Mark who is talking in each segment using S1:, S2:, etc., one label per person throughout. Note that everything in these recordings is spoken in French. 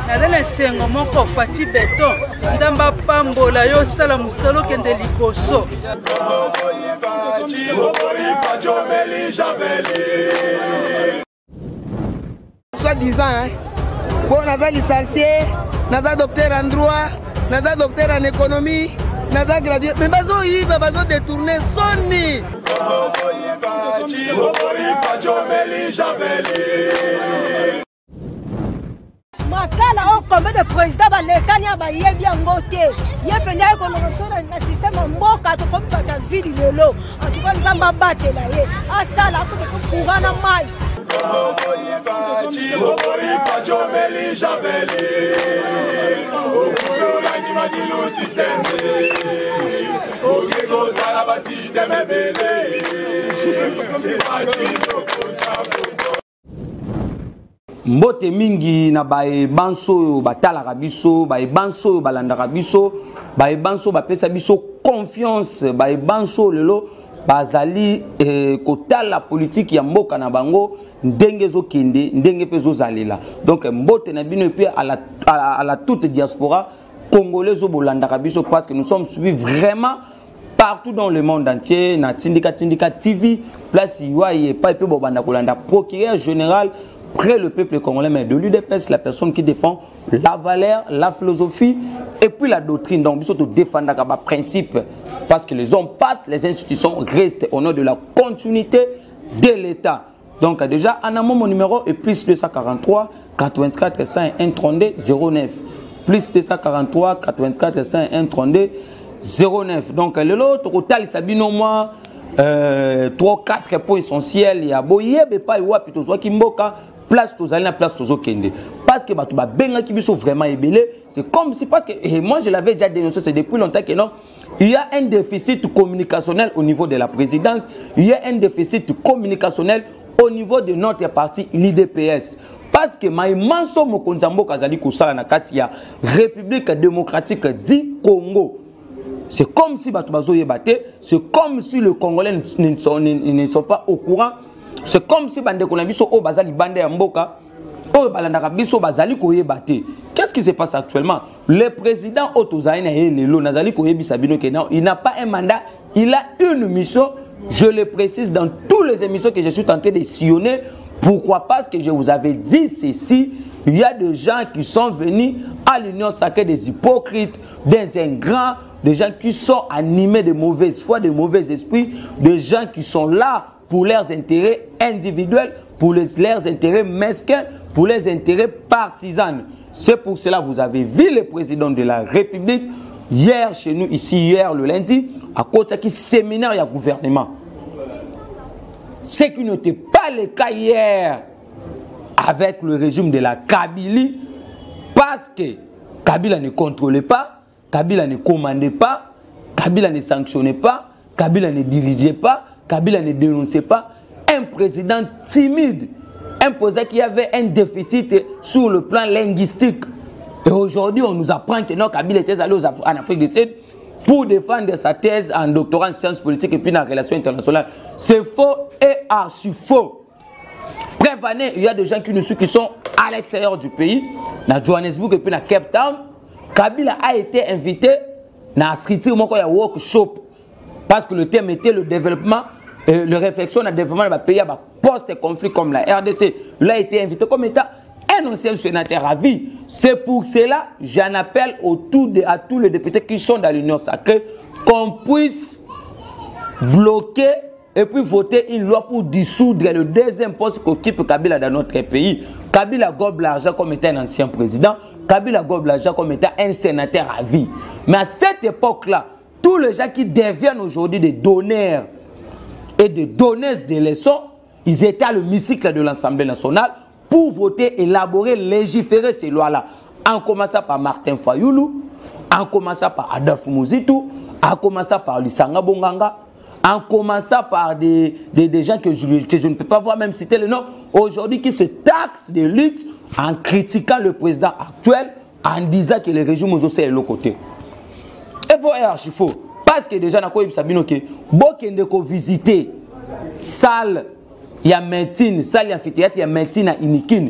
S1: Nadana sengo moko fati beton. Ndamba pambola yo sala musalo kende likoso.
S2: Soi-disant, hein. Bon, naza licencié, naza docteur en droit, naza docteur en économie, naza gradué. Mais bazo yiba, bazo détourner Sony.
S3: Makala o combien de présidents balekanya ba yebi ngote. Yepenya ko na système mboka to comme ta ville lelo. En tout cas nzamba batela ye. Asala ko kugana mai.
S4: Mbote mingi na bae banso batalaka biso, bae banso balandaka biso, bae banso bapesa biso confiance, bae banso lelo bazali kotala politique ya mboka na bango ndenge zo kende ndenge pe zo zalela. Donc mbote na bino pe à la toute diaspora congolaise bolandaka biso parce que nous sommes suivis vraiment partout dans le monde entier na Tindika TV place yoye pa pe bobanda kolanda procureur général près le peuple congolais, mais de l'UDPS, la personne qui défend la valeur, la philosophie et puis la doctrine. Donc, il faut défendre les principes parce que les hommes passent, les institutions restent au nom de la continuité de l'État. Donc, déjà, en amont, mon numéro est plus 243 84 101 32 09. Plus 243 84 101 32 09. Donc, l'autre, total, ça dit non moins. 3-4 points essentiels. Il y a boyebe pas iwa plutôt soit kimboka place tozali na place tozo kende parce que batu ba benga ki biso vraiment ébélé. C'est comme si parce que et moi je l'avais déjà dénoncé, c'est depuis longtemps que non, il y a un déficit communicationnel au niveau de la présidence, il y a un déficit communicationnel au niveau de notre parti l'IDPS. Parce que Maïmanso Mokonzambo Kazali Kousala na kati ya République démocratique du Congo. C'est comme si Batubazo Yebate, c'est comme si les Congolais ne sont pas au courant. C'est comme si Bande Konabiso O Bazali Bande Mboka, O Balandaka Biso Bazali Koyebate. Qu'est-ce qui se passe actuellement? Le président Otozaïna et Lelo Nazali Koyebi Sabino Kenan, il n'a pas un mandat, il a une mission. Je le précise dans toutes les émissions que je suis tenté de sillonner. Pourquoi? Parce que je vous avais dit ceci. Il y a des gens qui sont venus à l'union sacrée, des hypocrites, des ingrats, des gens qui sont animés de mauvaise foi, de mauvais esprits, des gens qui sont là pour leurs intérêts individuels, pour leurs intérêts mesquins, pour les intérêts partisans. C'est pour cela que vous avez vu le président de la République hier chez nous, ici, hier le lundi, à côté qui séminaire et gouvernement. Ce qui n'était pas le cas hier avec le régime de la Kabylie, parce que Kabila ne contrôlait pas, Kabila ne commandait pas, Kabila ne sanctionnait pas, Kabila ne dirigeait pas, Kabila ne dénonçait pas. Un président timide, un président qui avait un déficit sur le plan linguistique. Et aujourd'hui, on nous apprend que non, Kabila était allé en Afrique du Sud pour défendre sa thèse en doctorat en sciences politiques et puis en relations internationales. C'est faux et archi faux. Bref, il y a des gens qui sont à l'extérieur du pays, dans Johannesburg et puis dans Cape Town. Kabila a été invité dans un workshop parce que le thème était le développement, le réflexion dans le développement de pays post-conflit comme la RDC. Il a été invité comme étant un ancien sénateur à vie. C'est pour cela que j'en appelle à tous les députés qui sont dans l'Union sacrée qu'on puisse bloquer et puis voter une loi pour dissoudre le deuxième poste qu'occupe Kabila dans notre pays. Kabila gobe l'argent comme étant un ancien président. Kabila gobe l'argent comme étant un sénateur à vie. Mais à cette époque-là, tous les gens qui deviennent aujourd'hui des donneurs et des donneuses de leçons, ils étaient à l'hémicycle de l'Assemblée nationale pour voter, élaborer, légiférer ces lois-là. En commençant par Martin Fayoulou, en commençant par Adolphe Mouzitou, en commençant par Lissanga Bonganga, en commençant par des gens que je ne peux pas voir même citer le nom, aujourd'hui qui se taxent de lutte en critiquant le président actuel, en disant que le régime est de l'autre côté. Et pour archi faux. Parce que déjà, on a sabino que beaucoup visiter salle, il y a médecine, salle amphithéâtre, il y a médecine à Inikine.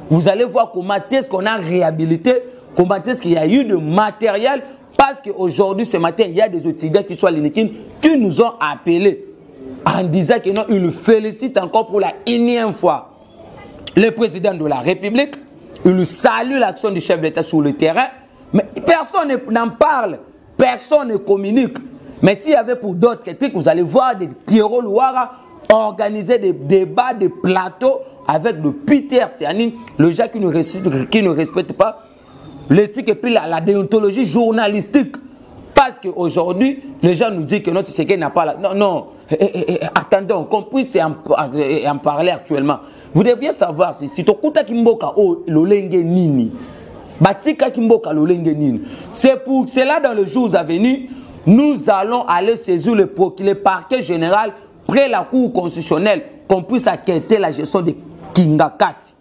S4: Vous allez voir comment est-ce qu'on a réhabilité, comment est-ce qu'il y a eu de matériel. Parce qu'aujourd'hui, ce matin, il y a des étudiants qui sont à l'INEKIN qui nous ont appelés en disant qu'ils nous félicitent encore pour la énième fois le président de la République. Ils saluent l'action du chef d'État sur le terrain. Mais personne n'en parle, personne ne communique. Mais s'il y avait pour d'autres critiques, vous allez voir des Pierrot Louara organiser des débats, des plateaux avec le Peter Tianine, le gars qui ne respecte pas l'éthique et puis la déontologie journalistique. Parce qu'aujourd'hui, les gens nous disent que notre Tshisekedi n'a pas la... Non, non, attendons, qu'on puisse en parler actuellement. Vous deviez savoir, si Tokuta Kimboka o Lolenge Nini, Batika Kimboka Lolenge Nini, c'est pour cela dans les jours à venir, nous allons aller saisir le parquet général près la Cour constitutionnelle, qu'on puisse enquêter la gestion de Kingakati.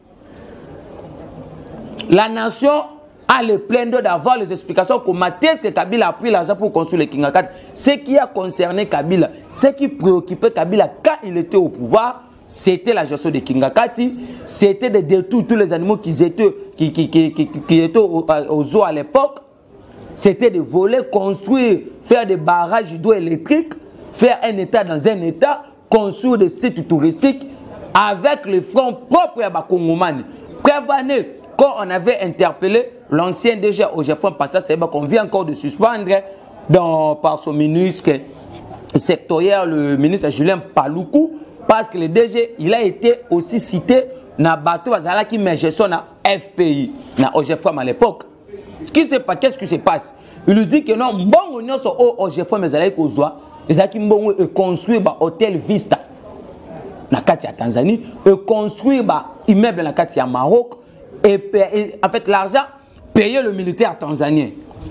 S4: La nation a le plein d'avoir les explications comment est-ce que Kabila a pris l'argent pour construire le Kingakati. Ce qui a concerné Kabila, ce qui préoccupait Kabila quand il était au pouvoir, c'était la gestion de Kingakati, c'était de détruire tous les animaux qui étaient aux zoo à l'époque, c'était de voler, construire, faire des barrages hydroélectriques, faire un État dans un État, construire des sites touristiques avec les fonds propres à Bakongomani. Prévenez, quand on avait interpellé l'ancien DG Ojefon Passa, c'est qu'on vient encore de suspendre par son ministre sectoriel, le ministre Julien Paloukou, parce que le DG, il a été aussi cité dans le bateau qui met gestion dans FPI, dans Ojefon à l'époque. Qu'est-ce qui se passe? Il lui dit que non, bon, on est au Ojefon, mais ils ont construit un hôtel Vista dans la Tanzanie, construit un immeuble dans le Maroc, et en fait l'argent payer le militaire tanzanien.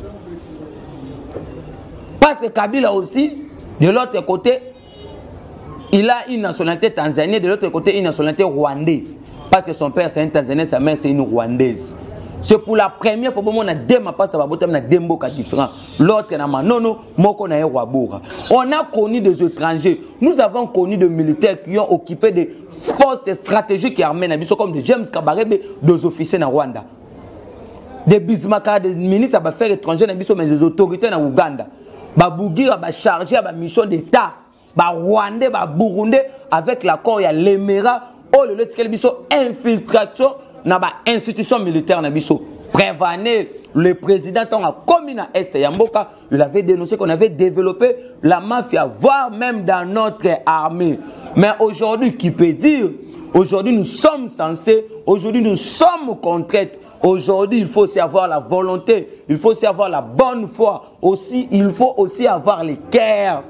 S4: Parce que Kabila aussi, de l'autre côté, il a une nationalité tanzanienne, de l'autre côté une nationalité rwandaise. Parce que son père c'est un Tanzanien, sa mère c'est une Rwandaise. C'est pour la première fois que on a deux mboka différents. L'autre na manono, moko na Wabura. On a connu des étrangers. Nous avons connu des militaires qui ont occupé des postes stratégiques et armés, comme des James Kabarebe, des officiers na Rwanda. Des Bismarck, des ministres d'affaires étrangères, mais des autorités en Ouganda. Babougira, chargé à la mission d'État. Rwandais, Burundais, avec l'accord, il y a l'Émirat. Oh, le infiltration dans l'institution militaire. Prévenez le président a commis à Est Yamboka, il avait dénoncé qu'on avait développé la mafia, voire même dans notre armée. Mais aujourd'hui, qui peut dire, aujourd'hui nous sommes censés, aujourd'hui nous sommes contraints. Aujourd'hui, il faut aussi avoir la volonté, il faut aussi avoir la bonne foi, aussi, il faut aussi avoir les cœurs.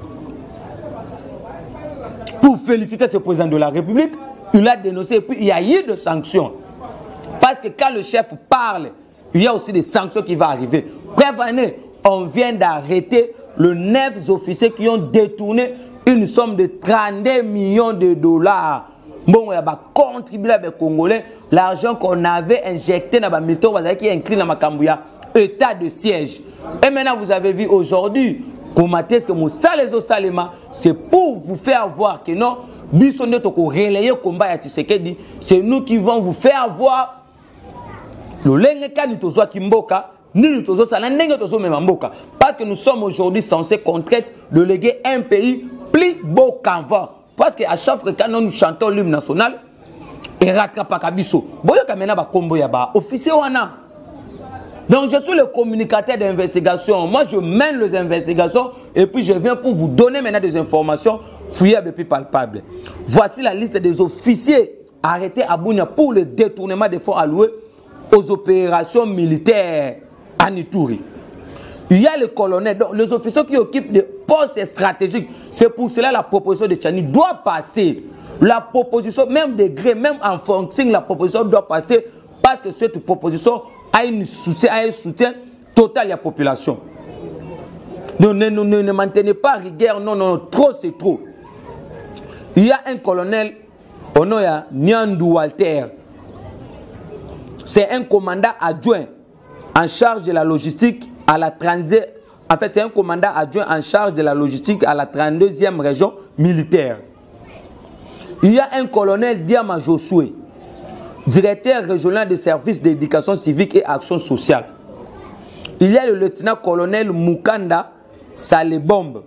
S4: Pour féliciter ce président de la République, il a dénoncé et puis il y a eu des sanctions. Parce que quand le chef parle, il y a aussi des sanctions qui vont arriver. Prévenez, on vient d'arrêter les 9 officiers qui ont détourné une somme de 32 millions de dollars. Bon, il va contribuer avec les Congolais, l'argent qu'on avait injecté dans le militaire qui est inclus dans Makambouya, état de siège. Et maintenant, vous avez vu aujourd'hui, comment est-ce que Moussa les Osalema, c'est pour vous faire voir que non, relayer combat à Tshisekedi, c'est nous qui vont vous faire voir le lengeka ni tozo kimboka ni ni tozo salandenge tozo memamboka, parce que nous sommes aujourd'hui censés contraindre de léguer un pays plus beau qu'avant. Parce qu'à chaque fois que nous chantons l'hymne national, et rattrape Kabiso. Boyo kamena ba kombo ya ba officier wana. Donc je suis le communicateur d'investigation. Moi je mène les investigations et puis je viens pour vous donner maintenant des informations fouillables et puis palpables. Voici la liste des officiers arrêtés à Bunia pour le détournement des fonds alloués aux opérations militaires à Ituri. Il y a le colonel, donc les officiers qui occupent des postes stratégiques. C'est pour cela que la proposition de Tchani doit passer. La proposition, même de gré, même en fonction, la proposition doit passer parce que cette proposition a un soutien total à la population. Donc, ne maintenez pas rigueur, non, non, trop c'est trop. Il y a un colonel, au nom de Nyandou Walter. C'est un commandant adjoint en charge de la logistique à la transit. En fait, c'est un commandant adjoint en charge de la logistique à la 32e région militaire. Il y a un colonel Diama Josué. directeur régional des services d'éducation civique et action sociale. Il y a le lieutenant-colonel Mukanda Salebombo,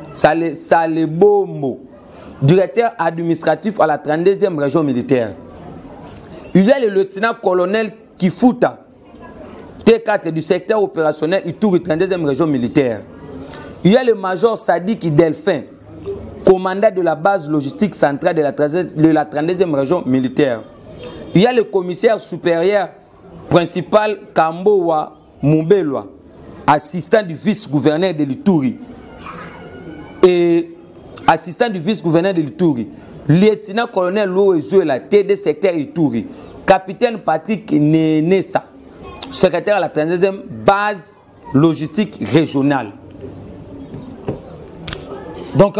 S4: directeur administratif à la 32e région militaire. Il y a le lieutenant-colonel Kifuta, T4 du secteur opérationnel Ituri, 32e région militaire. Il y a le major Sadik Delphin, commandant de la base logistique centrale de la 32e région militaire. Il y a le commissaire supérieur principal Kambowa Mumbelwa, assistant du vice-gouverneur de l'Ituri. Et assistant du vice-gouverneur de l'Ituri. Lieutenant-colonel Loezuela, TD secteur Ituri. Capitaine Patrick Nenessa, secrétaire à la 32e base logistique régionale. Donc,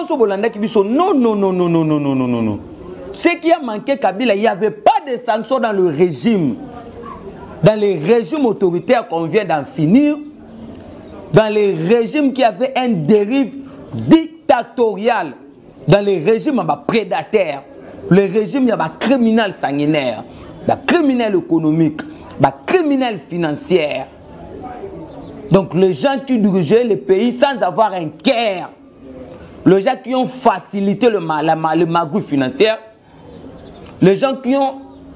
S4: non. Ce qui a manqué Kabila, il n'y avait pas de sanctions dans le régime. Dans les régimes autoritaires qu'on vient d'en finir, dans les régimes qui avaient une dérive dictatoriale, dans les régimes prédateurs, les régimes il y a criminels sanguinaires, criminels économiques, criminels financiers. Donc les gens qui dirigeaient les pays sans avoir un cœur, les gens qui ont facilité le magouille financier, les gens qui ont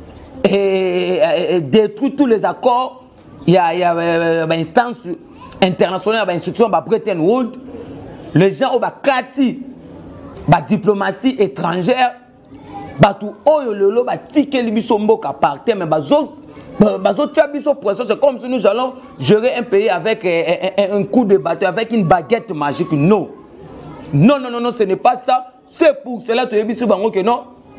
S4: détruit tous les accords, il y a une instance internationale, une institution, Bretton Woods, les gens ont la diplomatie étrangère, c'est comme si nous allons gérer un pays avec un coup de bateau, avec une baguette magique. Non. Non, ce n'est pas ça. C'est pour cela que non.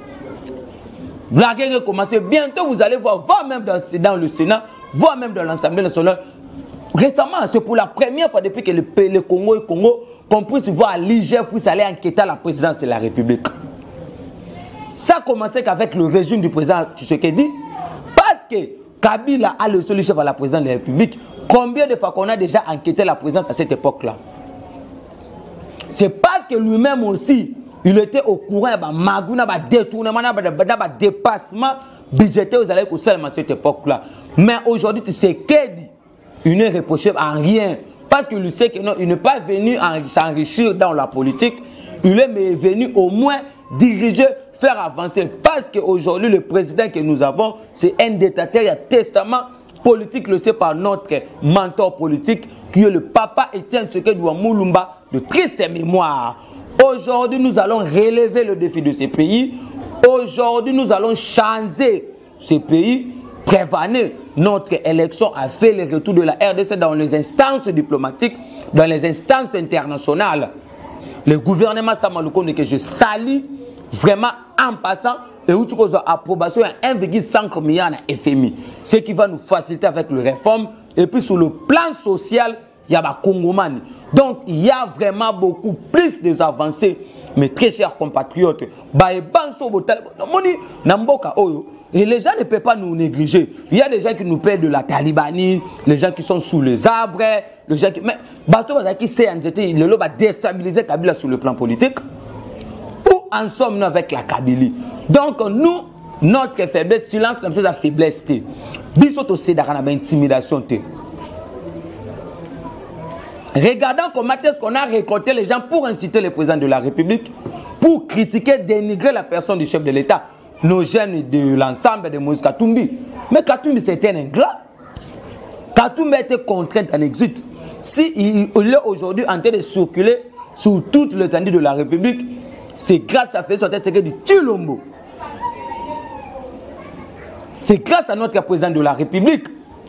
S4: La guerre est commencée. Bientôt, vous allez voir même dans le Sénat, voire même dans l'Assemblée nationale. Récemment, c'est pour la première fois depuis que le Congo est Congo, qu'on puisse voir l'IGF puisse aller enquêter à la présidence de la République. Ça a commencé qu'avec le régime du président Tshisekedi, parce que Kabila a le seul chef à la présidence de la République. Combien de fois qu'on a déjà enquêté la présidence à cette époque-là? C'est parce que lui-même aussi, il était au courant de détournement, de dépassement budgétaire aux allées seulement à cette époque-là. Mais aujourd'hui, tu sais qu'il n'est reprochable en rien. Parce qu'il sait qu'il n'est pas venu s'enrichir dans la politique. Il est venu au moins diriger, faire avancer. Parce qu'aujourd'hui, le président que nous avons, c'est un dictateur, il y a testament politique, le sait par notre mentor politique, qui est le papa Étienne Tshisekedi Moulumba, de triste mémoire. Aujourd'hui, nous allons relever le défi de ces pays. Aujourd'hui, nous allons changer ces pays. Prévenir notre élection a fait le retour de la RDC dans les instances diplomatiques, dans les instances internationales. Le gouvernement Samaloukonde que je salue vraiment en passant et où tu as approbation à 1,5 milliard à FMI. Ce qui va nous faciliter avec les réformes. Et puis sur le plan social, il y a la Congomanie. Donc il y a vraiment beaucoup plus des avancées. Mes très chers compatriotes, et les gens ne peuvent pas nous négliger. Il y a des gens qui nous paient de la talibanie, les gens qui sont sous les arbres, les gens qui... Mais qui sait le lot va déstabiliser Kabila sur le plan politique. Où en sommes-nous avec la Kabylie? Donc nous, notre faiblesse, silence, c'est la faiblesse. Bisoto c'est dans intimidation. Regardons comment est-ce qu'on a récolté les gens pour inciter le président de la République, pour critiquer, dénigrer la personne du chef de l'État, nos jeunes de l'ensemble de Moïse Katumbi. Mais Katumbi c'était un ingrat. Katumbi a été contraint en exil. Si il est aujourd'hui en train de circuler sur toute l'étendue de la République, c'est grâce à Félix Tshisekedi Tshilombo. C'est grâce à notre président de la République.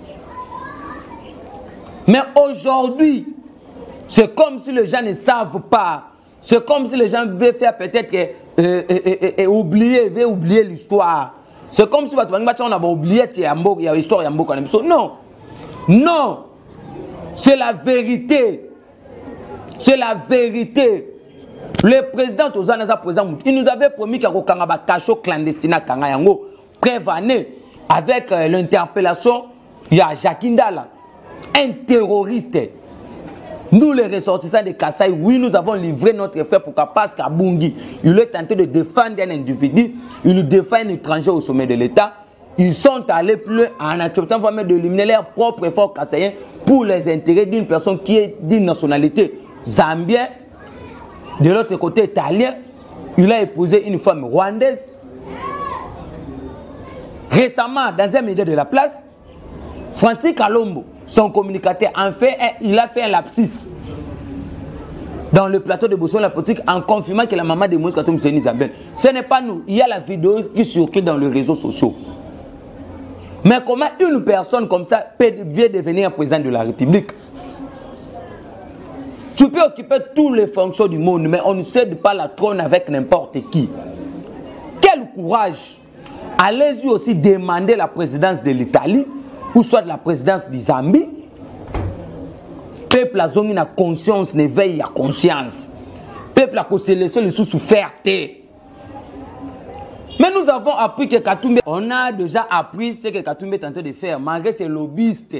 S4: Mais aujourd'hui, c'est comme si les gens ne savent pas. C'est comme si les gens veulent faire peut-être oublier l'histoire. C'est comme si on a oublié l'histoire. Non. Non. C'est la vérité. C'est la vérité. Le président il nous avait promis qu'il y a un cachot clandestin à Kangayango. Prévenez avec l'interpellation. Il y a Jakindala, un terroriste. Nous, les ressortissants de Kasaï, oui, nous avons livré notre frère pour Kapas Kabungi. Il est tenté de défendre un individu, il défend un étranger au sommet de l'État. Ils sont allés plus loin en acceptant d'éliminer leur propre effort kassaïen pour les intérêts d'une personne qui est d'une nationalité zambienne. De l'autre côté, italien, il a épousé une femme rwandaise. Récemment, dans un média de la place, Francis Kalombo, son communicateur, il a fait un lapsus dans le plateau de Bousson la politique en confirmant que la maman de Moïse Katumbi c'est une zambienne. Ce n'est pas nous. Il y a la vidéo qui circule dans les réseaux sociaux. Mais comment une personne comme ça peut devenir président de la République? Tu peux occuper toutes les fonctions du monde, mais on ne cède pas la trône avec n'importe qui. Quel courage! Allez-y aussi demander la présidence de l'Italie, ou soit la présidence du Zambie. Peuple a zone a conscience, ne veille à conscience. Peuple a laissé le sous fierté. Mais nous avons appris que Katumbi, on a déjà appris ce que Katumbi est en train de faire, malgré ses lobbyistes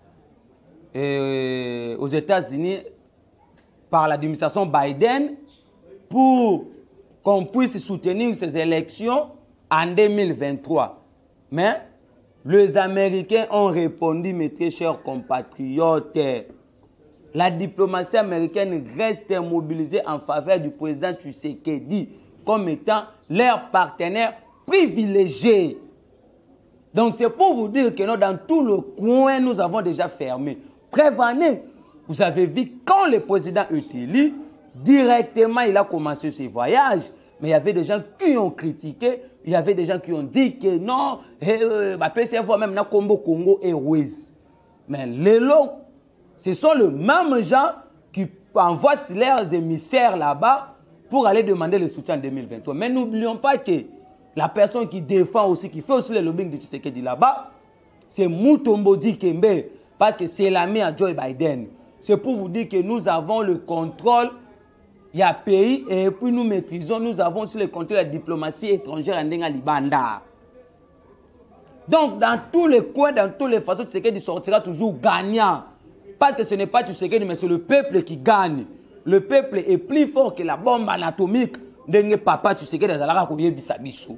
S4: aux États-Unis par l'administration Biden pour qu'on puisse soutenir ces élections en 2023. Mais les Américains ont répondu, mes très chers compatriotes, la diplomatie américaine reste mobilisée en faveur du président Tshisekedi comme étant leur partenaire privilégié. Donc c'est pour vous dire que nous, dans tout le coin, nous avons déjà fermé. Prévenez, vous avez vu quand le président est élu, directement il a commencé ses voyages. Mais il y avait des gens qui ont critiqué, il y avait des gens qui ont dit que non, PCF même na Congo Airways. Mais les lots, ce sont les mêmes gens qui envoient leurs émissaires là-bas pour aller demander le soutien en 2023. Mais n'oublions pas que la personne qui défend aussi, qui fait aussi le lobbying de Tshisekedi là-bas, c'est Mutombo Dikembe, parce que c'est l'ami à Joe Biden. C'est pour vous dire que nous avons le contrôle, il y a pays, et puis nous maîtrisons, nous avons aussi le contrôle de la diplomatie étrangère en Libanda. Donc, dans tous les coins, dans toutes les façons, Tshisekedi sortira toujours gagnant. Parce que ce n'est pas Tshisekedi, mais c'est le peuple qui gagne. Le peuple est plus fort que la bombe anatomique de papa Tshisekedi Bisabiso.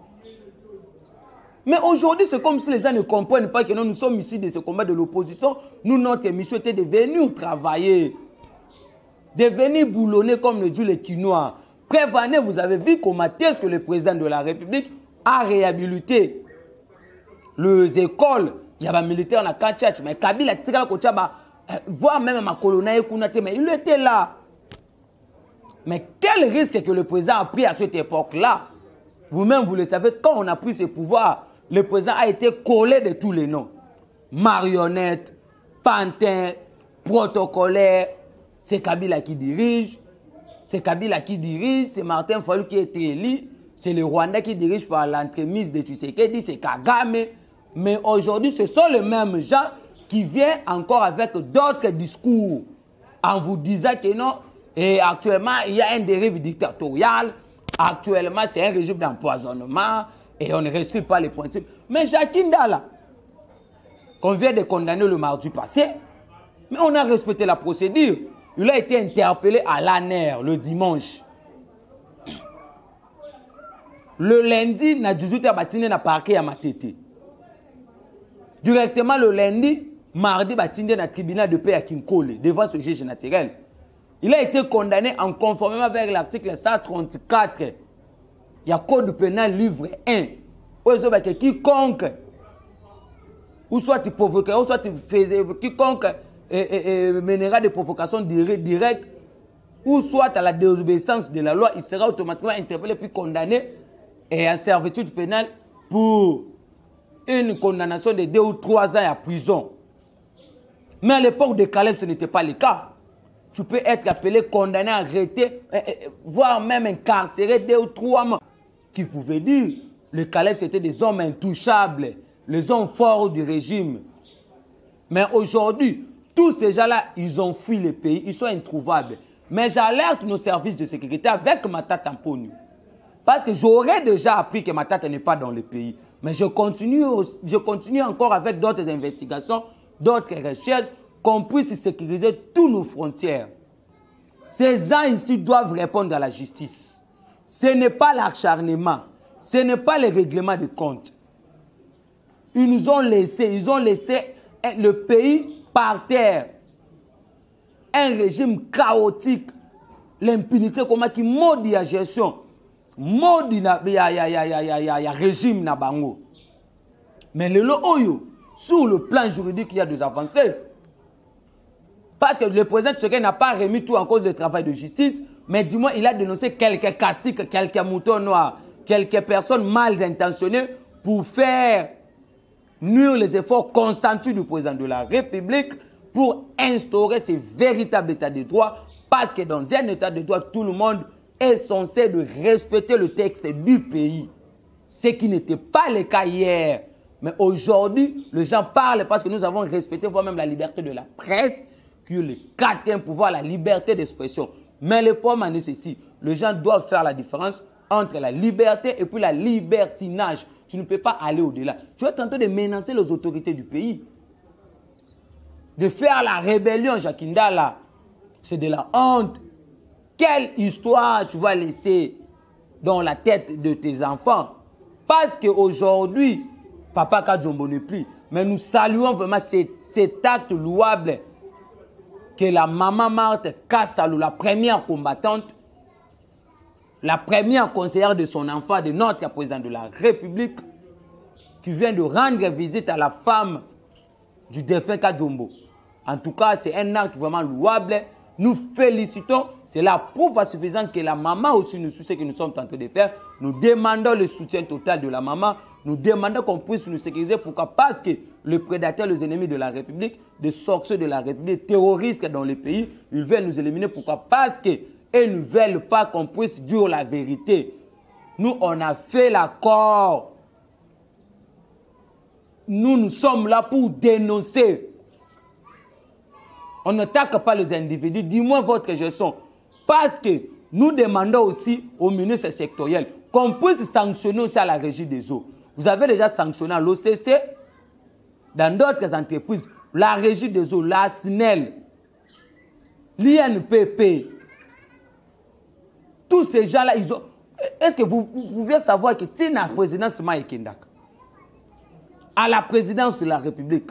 S4: Mais aujourd'hui, c'est comme si les gens ne comprennent pas que nous sommes ici de ce combat de l'opposition. Nous, notre mission était de venir travailler, de venir boulonner comme le dit les Quinois. Prévenez, vous avez vu comment est-ce que le président de la République a réhabilité les écoles. Il y a des militaires dans la Kanchach, mais Kabila tira le côté, voire même ma colonne, mais il était là. Mais quel risque que le président a pris à cette époque-là? Vous-même, vous le savez, quand on a pris ce pouvoir, le président a été collé de tous les noms. Marionnette, pantin, protocolaire, c'est Kabila qui dirige. C'est Kabila qui dirige, c'est Martin Fayulu qui est élu. C'est le Rwanda qui dirige par l'entremise de Tshisekedi, c'est Kagame. Mais aujourd'hui, ce sont les mêmes gens qui viennent encore avec d'autres discours en vous disant que non, et actuellement, il y a un dérive dictatorial. Actuellement, c'est un régime d'empoisonnement et on ne respecte pas les principes. Mais Jacques Ndala, qu'on vient de condamner le mardi passé, mais on a respecté la procédure. Il a été interpellé à l'ANER le dimanche. Le lundi, na 18h, na parquet à Matete. Directement le lundi, mardi, Batinde na tribunal de paix à Kinkole, devant ce juge naturel. Il a été condamné en conformément avec l'article 134. Il y a code pénal livre 1. Quiconque, ou soit tu provoques, ou soit tu faisais, quiconque mènera des provocations directes, ou soit à la désobéissance de la loi, il sera automatiquement interpellé puis condamné et en servitude pénale pour une condamnation de 2 ou 3 ans à prison. Mais à l'époque de Caleb, ce n'était pas le cas. Tu peux être appelé, condamné, arrêté, voire même incarcéré 2 ou 3 mois. Qui pouvait dire, le Caleb c'était des hommes intouchables, les hommes forts du régime. Mais aujourd'hui, tous ces gens-là, ils ont fui le pays, ils sont introuvables. Mais j'alerte nos services de sécurité avec Matata Mponu. Parce que j'aurais déjà appris que Matata n'est pas dans le pays. Mais je continue encore avec d'autres investigations, d'autres recherches, qu'on puisse sécuriser toutes nos frontières. Ces gens ici doivent répondre à la justice. Ce n'est pas l'acharnement, ce n'est pas le règlement de compte. Ils nous ont laissé, le pays par terre. Un régime chaotique, l'impunité comment qui maudit la gestion, maudit ya régime na bango. Mais le oyo, sur le plan juridique, il y a des avancées. Parce que le président Tshisekedi n'a pas remis tout en cause du travail de justice, mais du moins il a dénoncé quelques caciques, quelques moutons noirs, quelques personnes mal intentionnées pour faire nuire les efforts consentis du président de la République pour instaurer ce véritable état de droit. Parce que dans un état de droit, tout le monde est censé de respecter le texte du pays. Ce qui n'était pas le cas hier. Mais aujourd'hui, les gens parlent parce que nous avons respecté voire même la liberté de la presse, qui est le quatrième pouvoir, la liberté d'expression. Mais le problème est ceci, les gens doivent faire la différence entre la liberté et puis la libertinage. Tu ne peux pas aller au-delà. Tu es en train de menacer les autorités du pays. De faire la rébellion, Jakinda, là, c'est de la honte. Quelle histoire tu vas laisser dans la tête de tes enfants? Parce qu'aujourd'hui, Papa Kajombo n'est plus. Mais nous saluons vraiment cet acte louable que la maman Marthe Kassalou, la première combattante, la première conseillère de son enfant, de notre président de la République, qui vient de rendre visite à la femme du défunt Kajombo. En tout cas, c'est un acte vraiment louable. Nous félicitons. C'est la preuve suffisante que la maman aussi nous suit ce que nous sommes en train de faire. Nous demandons le soutien total de la maman. Nous demandons qu'on puisse nous sécuriser. Pourquoi? Parce que les prédateurs, les ennemis de la République, des sorciers de la République, terroristes dans le pays, ils veulent nous éliminer. Pourquoi? Parce qu'ils ne veulent pas qu'on puisse dire la vérité. Nous, on a fait l'accord. Nous sommes là pour dénoncer. On n'attaque pas les individus, dis-moi votre gestion. Parce que nous demandons aussi au ministre sectoriel qu'on puisse sanctionner aussi à la régie des eaux. Vous avez déjà sanctionné à l'OCC, dans d'autres entreprises, la régie des eaux, la SNEL, l'INPP. Tous ces gens-là, ils ont... Est-ce que vous pouvez savoir que Tina la présidence Maïkendak, à la présidence de la République,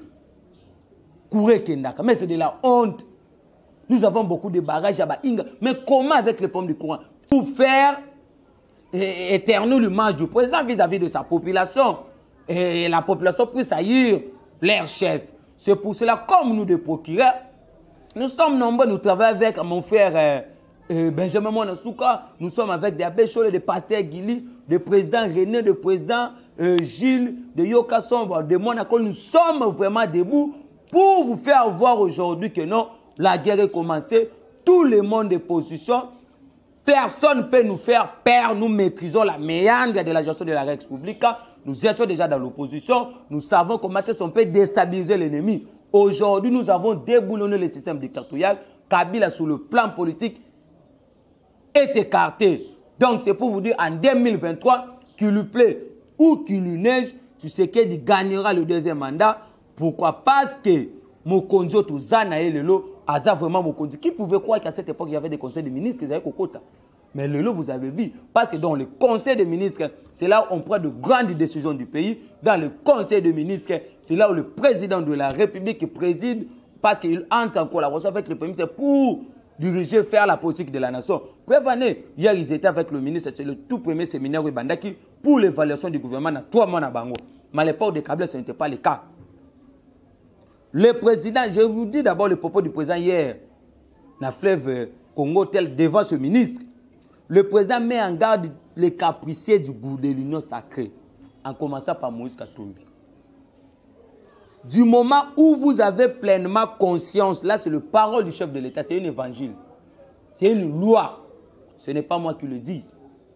S4: mais c'est de la honte. Nous avons beaucoup de barrages à Bainga. Mais comment avec les pommes du courant? Pour faire éternuer l'image du président vis-à-vis de sa population. Et la population puisse haïr leur chef. C'est pour cela, comme nous des procureurs, nous sommes nombreux, nous travaillons avec mon frère Benjamin Monasouka, nous sommes avec des abbés Chole, des pasteurs Guili, des présidents René, des présidents Gilles, de Yoka Sombre, de Monaco. Nous sommes vraiment debout pour vous faire voir aujourd'hui que non, la guerre est commencée, tout le monde est position, personne ne peut nous faire perdre, nous maîtrisons la méandre de la gestion de la République, nous étions déjà dans l'opposition, nous savons comment on peut déstabiliser l'ennemi. Aujourd'hui, nous avons déboulonné le système dictatorial, Kabila sur le plan politique est écarté. Donc c'est pour vous dire, en 2023, qu'il lui plaît ou qu'il lui neige, tu sais qu'il gagnera le deuxième mandat. Pourquoi? Parce que Mokonjo Touzana et Lelo, Aza vraiment Mokonjo. Qui pouvait croire qu'à cette époque, il y avait des conseils de ministres qui avaient Kokota? Mais Lelo, vous avez vu, parce que dans le conseil des ministres, c'est là où on prend de grandes décisions du pays. Dans le conseil des ministres, c'est là où le président de la République préside, parce qu'il entre en collaboration avec le premier ministre pour diriger, faire la politique de la nation. Prévenez, hier ils étaient avec le ministre, c'est le tout premier séminaire de Bandaki pour l'évaluation du gouvernement dans 3 mois à Bango. Mais à l'époque de Kabila, ce n'était pas le cas. Le président, je vous dis d'abord le propos du président hier, dans le fleuve Congo, tel devant ce ministre. Le président met en garde les capricieux du goût de l'union sacrée, en commençant par Moïse Katumbi. Du moment où vous avez pleinement conscience, là c'est le parole du chef de l'État, c'est un évangile, c'est une loi. Ce n'est pas moi qui le dis.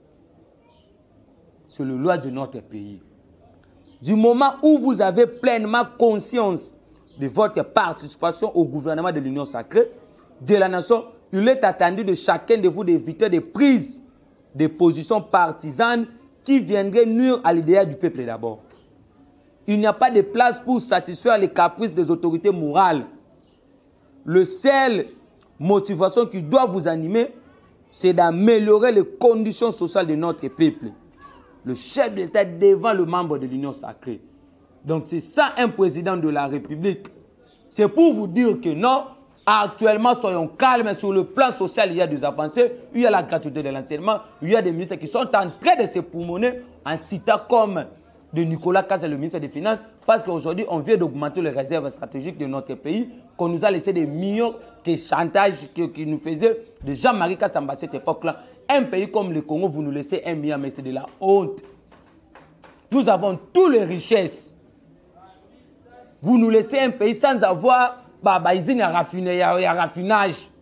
S4: C'est la loi de notre pays. Du moment où vous avez pleinement conscience de votre participation au gouvernement de l'Union sacrée, de la nation, il est attendu de chacun de vous d'éviter des prises de positions partisanes qui viendraient nuire à l'idéal du peuple d'abord. Il n'y a pas de place pour satisfaire les caprices des autorités morales. Le seul motivation qui doit vous animer, c'est d'améliorer les conditions sociales de notre peuple. Le chef de l'État devant le membre de l'Union sacrée. Donc c'est ça un président de la République. C'est pour vous dire que non, actuellement soyons calmes. Sur le plan social, il y a des avancées, il y a la gratuité de l'enseignement, il y a des ministres qui sont en train de se proumonner en citant comme de Nicolas Kazza, le ministre des Finances, parce qu'aujourd'hui, on vient d'augmenter les réserves stratégiques de notre pays, qu'on nous a laissé des millions de chantages qui nous faisaient de Jean-Marie Kassamba à cette époque-là. Un pays comme le Congo, vous nous laissez 1 milliard, mais c'est de la honte. Nous avons toutes les richesses. Vous nous laissez un pays sans avoir usine à raffinage.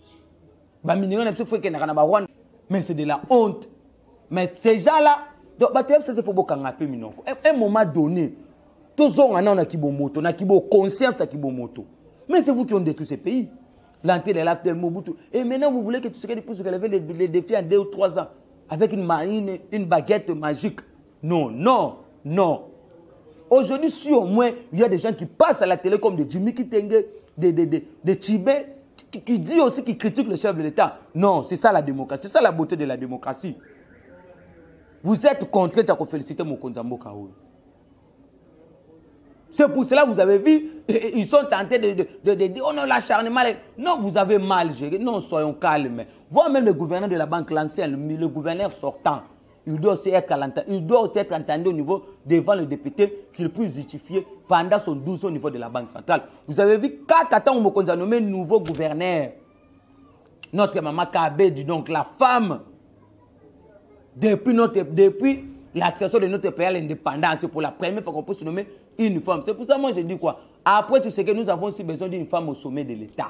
S4: Mais c'est de la honte. Mais ces gens-là, donc, c'est faut un moment donné, tous on a kibomoto, na kibo conscience à kibomoto. Mais c'est vous qui ont détruit ces pays. L'entrée de l'Afrique de Mobutu. Et maintenant, vous voulez que tout ce qui puisse relever les défis en 2 ou 3 ans avec une baguette magique. Non, non, non. Aujourd'hui, si au moins il y a des gens qui passent à la télé comme des Jimmy Kitenge, des Tibet, qui disent aussi qu'ils critiquent le chef de l'État. Non, c'est ça la démocratie, c'est ça la beauté de la démocratie. Vous êtes contraints à féliciter Mokonzambo Kaoui. C'est pour cela que vous avez vu, ils sont tentés de dire, oh non, l'acharnement. Non, vous avez mal géré. Non, soyons calmes. Voir même le gouverneur de la banque, l'ancien, le gouverneur sortant, il doit aussi être entendu au niveau devant le député qu'il puisse justifier pendant son 12 au niveau de la banque centrale. Vous avez vu, quand on a nommé nouveau gouverneur, notre maman Kabedi, donc la femme, depuis l'accession de notre pays à l'indépendance, c'est pour la première fois qu'on peut se nommer une femme. C'est pour ça que moi je dis quoi? Après, tu sais que nous avons aussi besoin d'une femme au sommet de l'État.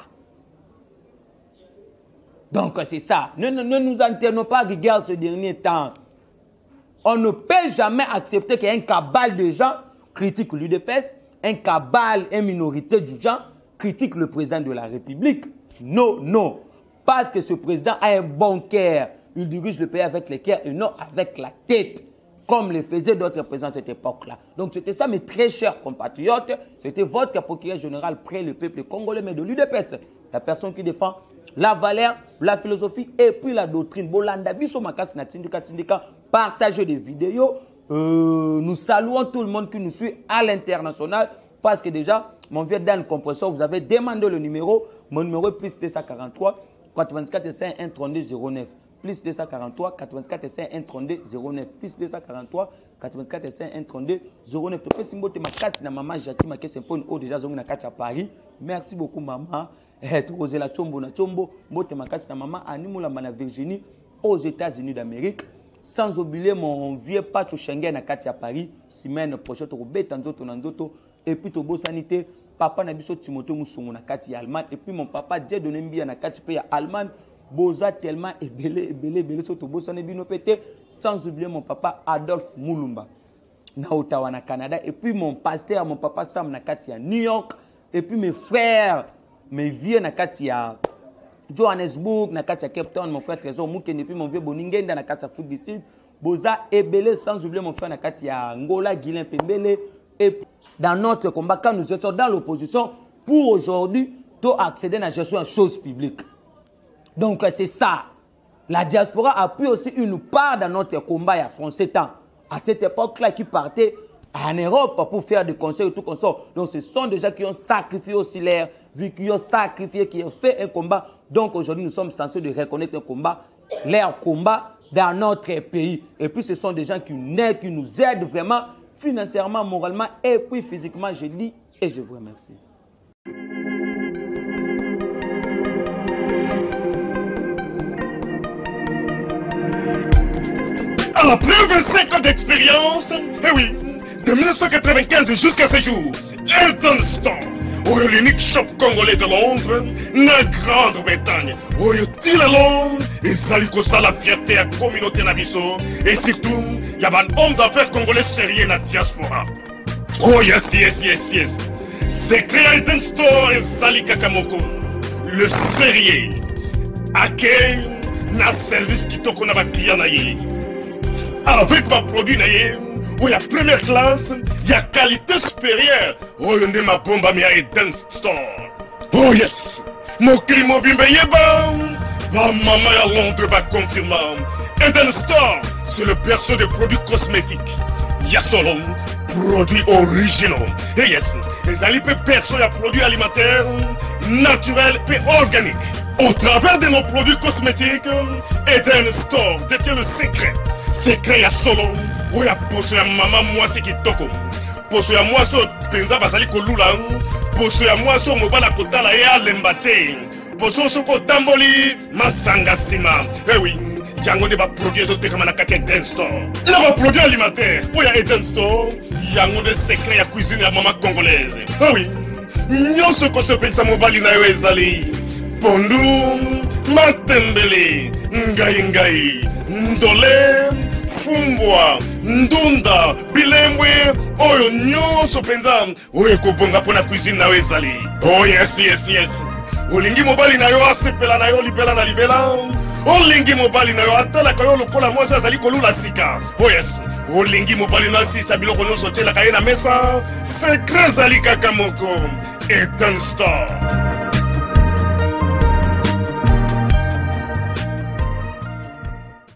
S4: Donc c'est ça. Ne nous internons pas rigueur ce dernier temps. On ne peut jamais accepter qu'un cabal de gens critique l'UDPS, un cabal, une minorité de gens critique le président de la République. Non, non. Parce que ce président a un bon cœur. Il dirige le pays avec le cœur et non avec la tête, comme le faisaient d'autres présidents à cette époque-là. Donc c'était ça, mes très chers compatriotes. C'était votre procureur général près le peuple congolais, mais de l'UDPS. La personne qui défend la valeur, la philosophie et puis la doctrine. Bolanda biso makasi na tindika, partagez des vidéos. Nous saluons tout le monde qui nous suit à l'international parce que déjà, mon vieux Dan Compresseur, vous avez demandé le numéro. Mon numéro est plus 243 84 51 32 09. Plus 243 84 51 32 09. Plus 243 84 51 32 09. Tu peux simboter ma casse na maman Jackie ma caisse impone au déjà zongi na kacha Paris. Merci beaucoup maman. Tu osé la chombo na chombo. Mbote ma casse na maman Animula mana Virginie aux États-Unis d'Amérique. Sans oublier mon vieux Pacho Schengen na kacha Paris. Semaine prochaine tu beta nzoto na nzoto. Et puis tu beau sanité. Papa na biso Timothée Moussoumou na kati Allemagne. Et puis mon papa Dieu Donembia na kati pays Allemagne. Boza tellement ébélé, sans oublier mon papa Adolphe Moulumba, na Ottawa, na Canada, et puis mon pasteur, mon papa Sam, na Katia, New York, et puis mes frères, mes vieux, na Katia, Johannesburg, na Katia, Cape Town, mon frère Trésor Mouken, et puis mon vieux Boningenda, na Katia, Foot du Sud, Boza ébélé, sans oublier mon frère, na Katia, Angola, Guilain Pembele, et dans notre combat, quand nous étions dans l'opposition, pour aujourd'hui, tu accéder à la gestion en choses publiques. Donc c'est ça. La diaspora a pris aussi une part dans notre combat il y a 37 ans. À cette époque-là, qui partaient en Europe pour faire des conseils et tout comme ça. Donc ce sont des gens qui ont sacrifié aussi l'air, vu qu'ils ont sacrifié, qui ont fait un combat. Donc aujourd'hui, nous sommes censés de reconnaître un combat, leur combat dans notre pays. Et puis ce sont des gens qui nous aident vraiment financièrement, moralement et puis physiquement, je dis et je vous remercie.
S5: Après 25 ans d'expérience, eh oui, de 1995 jusqu'à ce jour, Elton Store, l'unique shop congolais de Londres, la Grande-Bretagne, il est Londres, et ça lui cause la fierté à la communauté nabiso, et surtout, il y a un homme d'affaires congolais sérieux dans la diaspora. Oh yes, yes, yes, yes. C'est créé Elton Store et Sali Kakamoko, le sérieux, à quel na service qui tourne à client naïe. Avec ma produit, il y a première classe, il y a qualité supérieure. Oh, il y a ma bombe à Eden Store. Oh yes, mon climat bimbe yeba. Ma maman à Londres va confirmer. Eden Store, c'est le berceau des produits cosmétiques. Il y a Solon, produits originaux. Et yes, les alipes perso ya produits alimentaires naturels et organiques. Au travers de nos produits cosmétiques, Eden Store détient le secret. Secret ya solo, ou ya poso ya maman mwasi kitoko. Poso ya mwasi penza basali kolula. Poso ya mwasi mobala kotala ya lembate. Poso soko tamboli masanga sima. Eh oui. Yango ne ba produit ezoteka na kati ya Eden Store. Na ba produit alimentaire pour ya Eden Store. Yango de secret ya cuisine ya maman congolaise. Ah oui. Nyonso ko sepelisa mobali na yo ezali. Pondu, matembele, ngai, ndole, fumbwa, ndunda, bilembwe, oyo nyonso penza, oyo kobonga pona cuisine na yo ezali. Oh yes. Olingi mobali na yo asepela na yo libela na libela. Olingi mobali na yo atala kayo lokola mwasi azali kolula sika. Oh yes. Olingi mobali na sisa biloko nyonso tela kaye na mesa. Secret zali kaka moko. Eden Store.